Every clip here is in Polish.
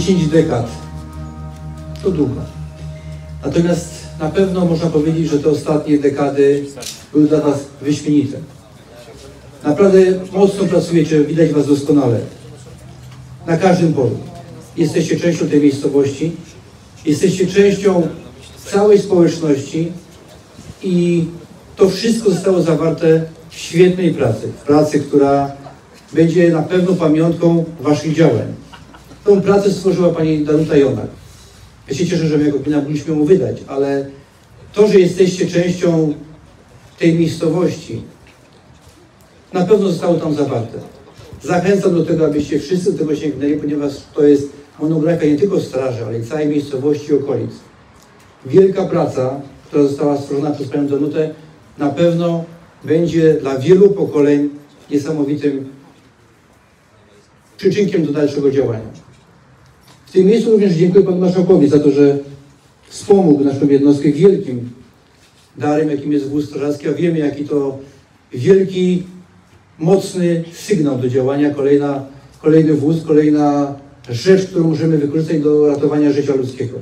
10 dekad to długo. Natomiast na pewno można powiedzieć, że te ostatnie dekady były dla Was wyśmienite. Naprawdę mocno pracujecie, widać Was doskonale. Na każdym polu. Jesteście częścią tej miejscowości, jesteście częścią całej społeczności i to wszystko zostało zawarte w świetnej pracy. W pracy, która będzie na pewno pamiątką Waszych działań. Tą pracę stworzyła Pani Danuta Jonak. Ja się cieszę, że my jako gmina mogliśmy ją wydać, ale to, że jesteście częścią tej miejscowości, na pewno zostało tam zawarte. Zachęcam do tego, abyście wszyscy do tego sięgnęli, ponieważ to jest monografia nie tylko straży, ale i całej miejscowości i okolic. Wielka praca, która została stworzona przez Panią Danutę, na pewno będzie dla wielu pokoleń niesamowitym przyczynkiem do dalszego działania. W tym miejscu również dziękuję Panu Marszałkowi za to, że wspomógł naszą jednostkę wielkim darem, jakim jest wóz strażacki, a wiemy, jaki to wielki, mocny sygnał do działania, kolejny wóz, kolejna rzecz, którą możemy wykorzystać do ratowania życia ludzkiego.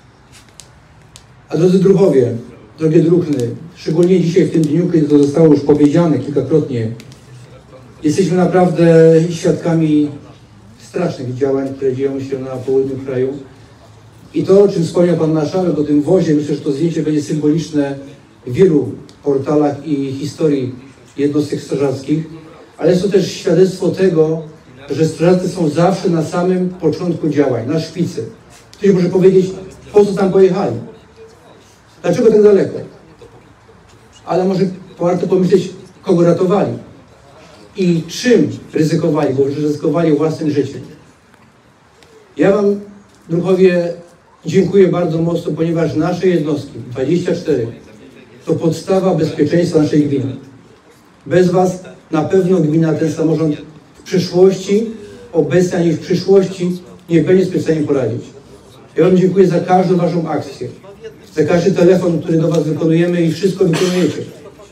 A drodzy druhowie, drogie druhny, szczególnie dzisiaj w tym dniu, kiedy to zostało już powiedziane kilkakrotnie, jesteśmy naprawdę świadkami strasznych działań, które dzieją się na południu kraju. I to, o czym wspomniał Pan Marszałek, o tym wozie, myślę, że to zdjęcie będzie symboliczne w wielu portalach i historii jednostek strażackich, ale jest to też świadectwo tego, że strażacy są zawsze na samym początku działań, na szpicy. Ktoś może powiedzieć, po co tam pojechali? Dlaczego tak daleko? Ale może warto pomyśleć, kogo ratowali i czym ryzykowali, bo ryzykowali własnym życiem. Ja Wam, druhowie, dziękuję bardzo mocno, ponieważ nasze jednostki, 24, to podstawa bezpieczeństwa naszej gminy. Bez Was na pewno gmina, ten samorząd w przyszłości, obecnie ani w przyszłości, nie będzie sobie w stanie poradzić. Ja Wam dziękuję za każdą Waszą akcję, za każdy telefon, który do Was wykonujemy i wszystko wykonujecie.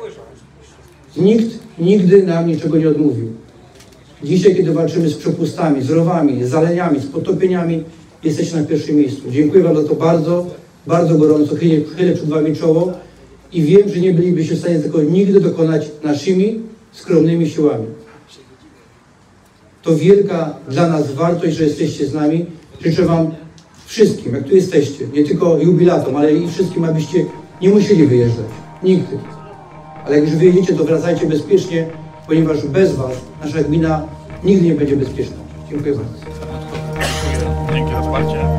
Nikt nigdy nam niczego nie odmówił. Dzisiaj, kiedy walczymy z przepustami, z rowami, z zaleniami, z potopieniami, jesteście na pierwszym miejscu. Dziękuję Wam za to bardzo, bardzo gorąco. Chylę przed Wami czoło i wiem, że nie bylibyście w stanie tego nigdy dokonać naszymi skromnymi siłami. To wielka dla nas wartość, że jesteście z nami. Życzę Wam wszystkim, jak tu jesteście, nie tylko jubilatom, ale i wszystkim, abyście nie musieli wyjeżdżać. Nigdy. Ale jak już wyjedziecie, to wracajcie bezpiecznie, ponieważ bez Was nasza gmina nigdy nie będzie bezpieczna. Dziękuję bardzo. Dzięki za wsparcie.